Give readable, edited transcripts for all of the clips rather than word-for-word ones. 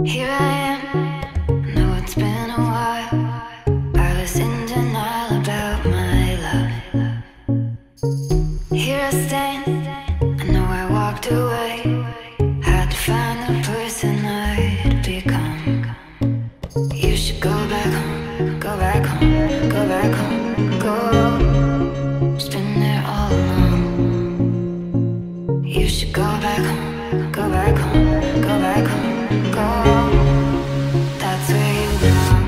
Here I am, I know it's been a while. I was in denial about my love. Here I stand, I know I walked away. Had to find the person I'd become. You should go back home, go back home, go back home, go. Just been there all along. You should go back home, go back home, go back home, go. That's where you belong.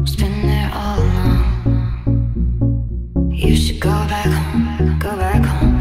You should go back home, go back home.